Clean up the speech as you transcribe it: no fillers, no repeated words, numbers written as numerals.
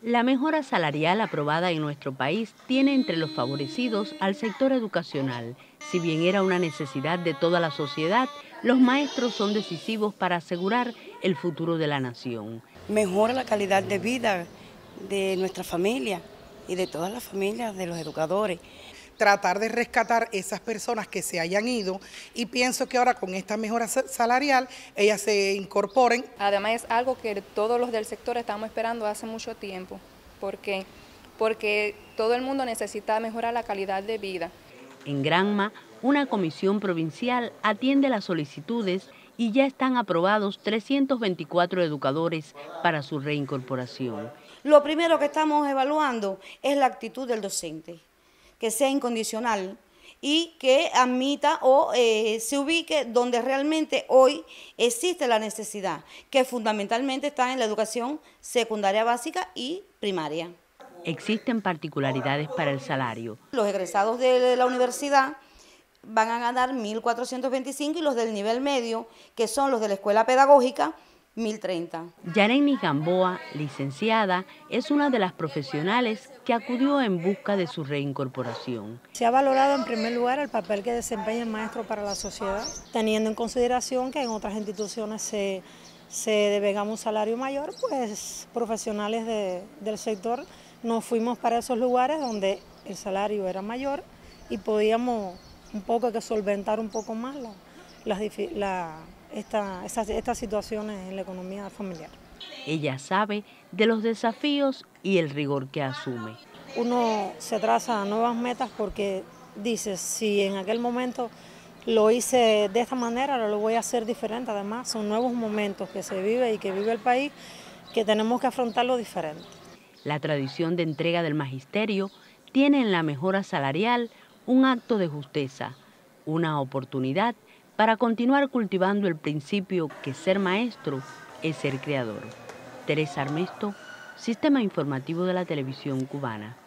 La mejora salarial aprobada en nuestro país tiene entre los favorecidos al sector educacional. Si bien era una necesidad de toda la sociedad, los maestros son decisivos para asegurar el futuro de la nación. Mejora la calidad de vida de nuestra familia y de todas las familias de los educadores. Tratar de rescatar esas personas que se hayan ido, y pienso que ahora con esta mejora salarial ellas se incorporen. Además es algo que todos los del sector estamos esperando hace mucho tiempo, porque todo el mundo necesita mejorar la calidad de vida. En Granma, una comisión provincial atiende las solicitudes y ya están aprobados 324 educadores para su reincorporación. Lo primero que estamos evaluando es la actitud del docente, que sea incondicional y que admita o se ubique donde realmente hoy existe la necesidad, que fundamentalmente está en la educación secundaria básica y primaria. Existen particularidades para el salario. Los egresados de la universidad van a ganar 1.425 y los del nivel medio, que son los de la escuela pedagógica, 1.030. Yareni Gamboa, licenciada, es una de las profesionales que acudió en busca de su reincorporación. Se ha valorado en primer lugar el papel que desempeña el maestro para la sociedad, teniendo en consideración que en otras instituciones se devengaba un salario mayor, pues profesionales del sector nos fuimos para esos lugares donde el salario era mayor y podíamos un poco que solventar un poco más estas situaciones en la economía familiar. Ella sabe de los desafíos y el rigor que asume. Uno se traza nuevas metas porque dice, si en aquel momento lo hice de esta manera, ahora lo voy a hacer diferente. Además, son nuevos momentos que se vive y que vive el país, que tenemos que afrontarlo diferente. La tradición de entrega del magisterio tiene en la mejora salarial un acto de justeza, una oportunidad para continuar cultivando el principio que ser maestro es ser creador. Teresa Armesto, Sistema Informativo de la Televisión Cubana.